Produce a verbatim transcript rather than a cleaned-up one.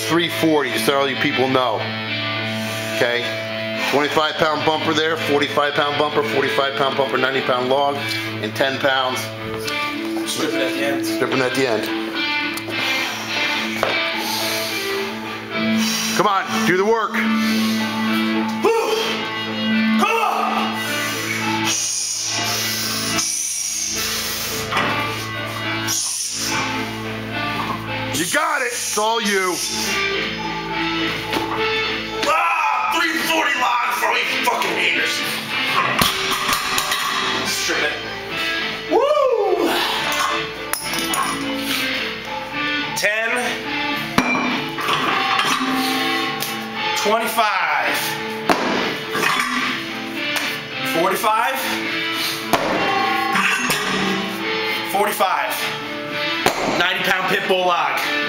three forty, just so all you people know. Okay? twenty-five pound bumper there, forty-five pound bumper, forty-five pound bumper, ninety pound log, and ten pounds. Stripping at the end. Stripping at the end. Come on, do the work. Woo! Come on! You got it. It's all you. Ah, three forty log for you fucking haters. Strip it. Woo! ten. twenty-five. forty-five. forty-five. ninety pound pit bull log.